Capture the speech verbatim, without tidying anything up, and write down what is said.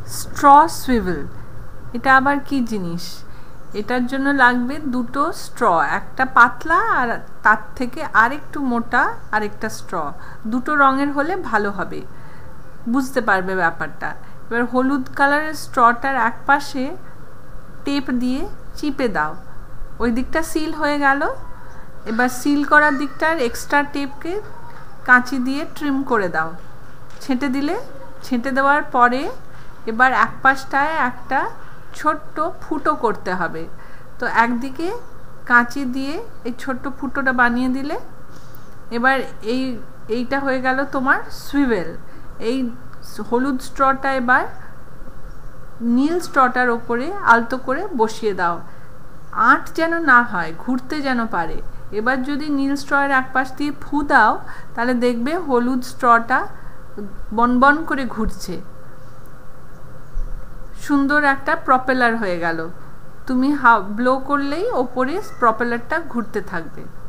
Straw swivel. এটা আবার কি জিনিস? এটার জন্য লাগবে দুটো স্ট্র, একটা পাতলা আর তার থেকে আরেকটু মোটা আরেকটা স্ট্র। দুটো রঙের হলে ভালো হবে, বুঝতে পারবে ব্যাপারটা। এবার হলুদ কালারের স্ট্রটার এক পাশে টেপ দিয়ে চিপে দাও, ওই দিকটা সিল হয়ে গেল। এবার সিল করার দিকটার এক্সট্রা টেপকে কাঁচি দিয়ে ট্রিম করে দাও, ছেঁটে দিলে। ছেঁটে দেওয়ার পরে এবার এক পাশটায় একটা ছোট্ট ফুটো করতে হবে। তো একদিকে কাঁচি দিয়ে এই ছোট্ট ফুটোটা বানিয়ে দিলে। এবার এই এইটা হয়ে গেল তোমার সুইভেল। এই হলুদ স্ট্রটা এবার নীল স্ট্রটার ওপরে আলতো করে বসিয়ে দাও, আঁট যেন না হয়, ঘুরতে যেন পারে। এবার যদি নীল স্ট্রয়ের এক পাশ দিয়ে ফু দাও, তাহলে দেখবে হলুদ স্ট্রটা বনবন করে ঘুরছে, সুন্দর একটা প্রপেলার হয়ে গেল। তুমি হা ব্লো করলেই ওপরে প্রপেলারটা ঘুরতে থাকবে।